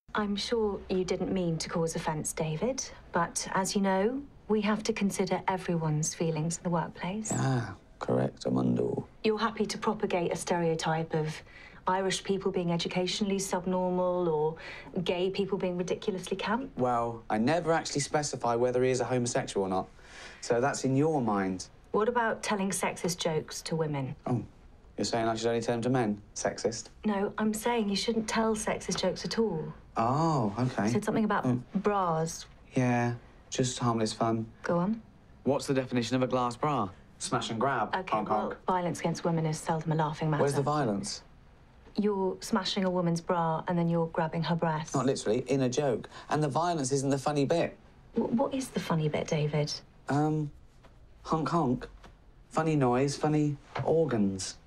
I'm sure you didn't mean to cause offence, David, but as you know, we have to consider everyone's feelings in the workplace. Yeah, correct, Amundo. You're happy to propagate a stereotype of Irish people being educationally subnormal or gay people being ridiculously camp? Well, I never actually specify whether he is a homosexual or not, so that's in your mind. What about telling sexist jokes to women? Oh, you're saying I should only tell them to men? Sexist? No, I'm saying you shouldn't tell sexist jokes at all. Oh, OK. You said something about bras. Yeah, just harmless fun. Go on. What's the definition of a glass bra? Smash and grab. OK, honk, well, honk. violence against women is seldom a laughing matter. Where's the violence? You're smashing a woman's bra and then you're grabbing her breasts. Not literally, in a joke. And the violence isn't the funny bit. What is the funny bit, David? Honk honk. Funny noise, funny organs.